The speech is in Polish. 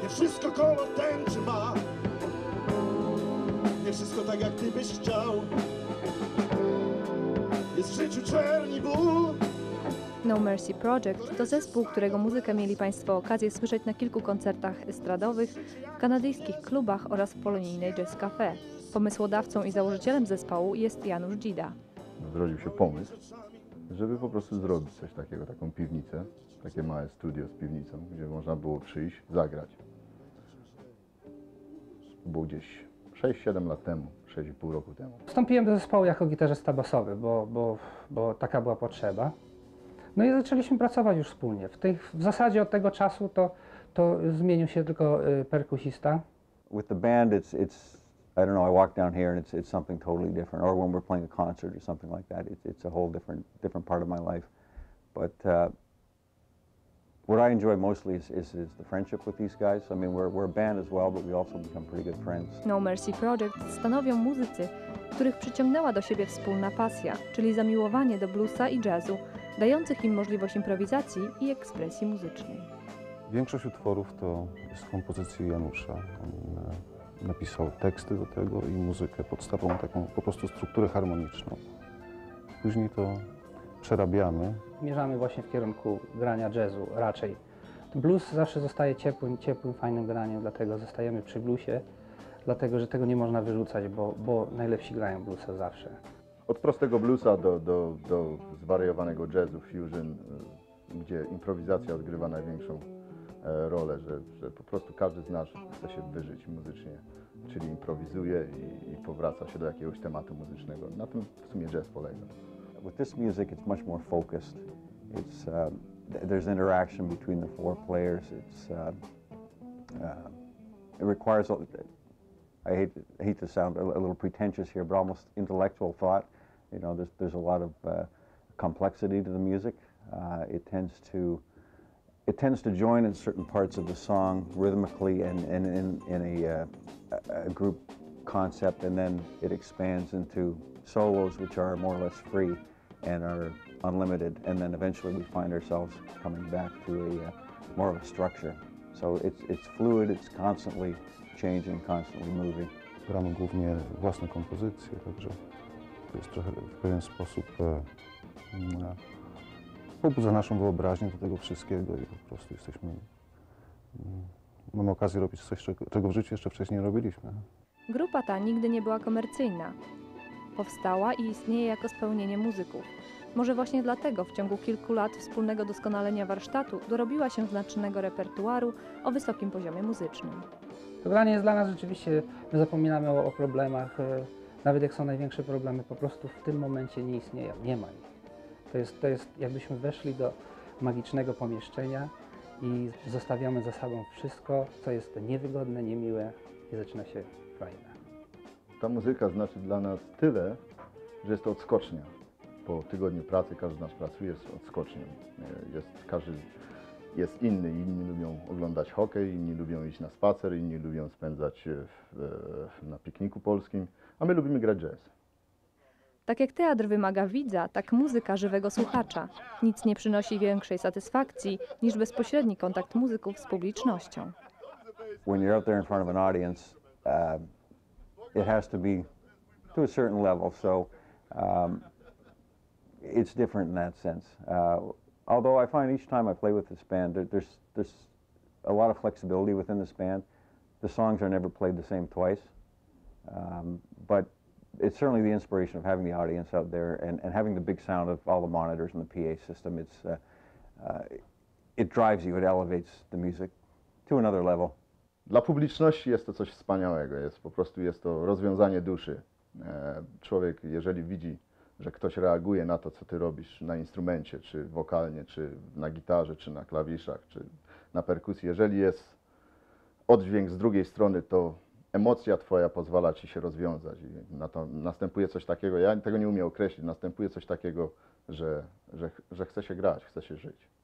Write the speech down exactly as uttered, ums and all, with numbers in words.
wszystko kolor tęczy ma. Nie wszystko tak jak ty byś chciał. Jest w życiu czerni ból. No Mercy Project to zespół, którego muzykę mieli Państwo okazję słyszeć na kilku koncertach estradowych, w kanadyjskich klubach oraz w polonijnej Jazz Cafe. Pomysłodawcą i założycielem zespołu jest Janusz Dzida. Zrodził się pomysł, żeby po prostu zrobić coś takiego, taką piwnicę, takie małe studio z piwnicą, gdzie można było przyjść, zagrać. Było gdzieś sześć siedem lat temu, sześć i pół roku temu. Wstąpiłem do zespołu jako gitarzysta basowy, bo, bo, bo taka była potrzeba. No i zaczęliśmy pracować już wspólnie. W, tych, w zasadzie od tego czasu to, to zmienił się tylko y, perkusista. With the band, it's, it's, I don't know, I walk down here and it's, it's something totally different. Or when we're playing a concert or something like that, it's, it's a whole different, different part of my life. But uh, what I enjoy mostly is, is, is the friendship with these guys. I mean, we're, we're a band as well, but we also become pretty good friends. No Mercy Project stanowią muzycy, których przyciągnęła do siebie wspólna pasja, czyli zamiłowanie do bluesa i jazzu, dających im możliwość improwizacji i ekspresji muzycznej. Większość utworów to jest kompozycja Janusza. On e, napisał teksty do tego i muzykę, podstawą taką po prostu strukturę harmoniczną. Później to przerabiamy. Zmierzamy właśnie w kierunku grania jazzu raczej. Blues zawsze zostaje ciepłym, ciepłym, fajnym graniem, dlatego zostajemy przy bluesie, dlatego że tego nie można wyrzucać, bo, bo najlepsi grają bluesa zawsze. Od prostego bluesa do, do, do zwariowanego jazzu, fusion, gdzie improwizacja odgrywa największą rolę, że, że po prostu każdy z nas chce się wyżyć muzycznie, czyli improwizuje i, i powraca się do jakiegoś tematu muzycznego. Na tym w sumie jazz polega. With this music, it's much more focused. It's, uh, there's interaction between the four players. It's, uh, uh, it requires, a, I hate, I hate to sound a, a little pretentious here, but almost intellectual thought. You know, there's, there's a lot of uh, complexity to the music. Uh, it tends to it tends to join in certain parts of the song rhythmically and, and in, in a, uh, a group concept, and then it expands into solos which are more or less free and are unlimited, and then eventually we find ourselves coming back to a uh, more of a structure. So it's, it's fluid, it's constantly changing, constantly moving. Gramy głównie własne kompozycje, także to jest trochę w pewien sposób e, e, pobudza naszą wyobraźnię do tego wszystkiego i po prostu jesteśmy, mm, mamy okazję robić coś, czego, czego w życiu jeszcze wcześniej nie robiliśmy. Grupa ta nigdy nie była komercyjna. Powstała i istnieje jako spełnienie muzyków. Może właśnie dlatego w ciągu kilku lat wspólnego doskonalenia warsztatu dorobiła się znacznego repertuaru o wysokim poziomie muzycznym. To granie jest dla nas rzeczywiście, my zapominamy o, o problemach, e, nawet jak są największe problemy, po prostu w tym momencie nie istnieją, nie ma ich. To jest, to jest jakbyśmy weszli do magicznego pomieszczenia i zostawiamy za sobą wszystko, co jest niewygodne, niemiłe i zaczyna się fajne. Ta muzyka znaczy dla nas tyle, że jest to odskocznia. Po tygodniu pracy każdy z nas pracuje z odskocznią. Jest, każdy jest inny. Inni lubią oglądać hokej, inni lubią iść na spacer, inni lubią spędzać w, na pikniku polskim, a my lubimy grać jazz. Tak jak teatr wymaga widza, tak muzyka żywego słuchacza. Nic nie przynosi większej satysfakcji niż bezpośredni kontakt muzyków z publicznością. When you're out there in front of an audience, uh, it has to be to a certain level, so um, it's different in that sense. Uh, although I find each time I play with this band, there, there's, there's a lot of flexibility within this band. The songs are never played the same twice, um, but it's certainly the inspiration of having the audience out there and, and having the big sound of all the monitors and the P A system. It's, uh, uh, it drives you, it elevates the music to another level. Dla publiczności jest to coś wspaniałego, jest po prostu jest to rozwiązanie duszy. Człowiek, jeżeli widzi, że ktoś reaguje na to, co ty robisz na instrumencie, czy wokalnie, czy na gitarze, czy na klawiszach, czy na perkusji, jeżeli jest oddźwięk z drugiej strony, to emocja twoja pozwala ci się rozwiązać i na to następuje coś takiego, ja tego nie umiem określić, następuje coś takiego, że, że, że chce się grać, chce się żyć.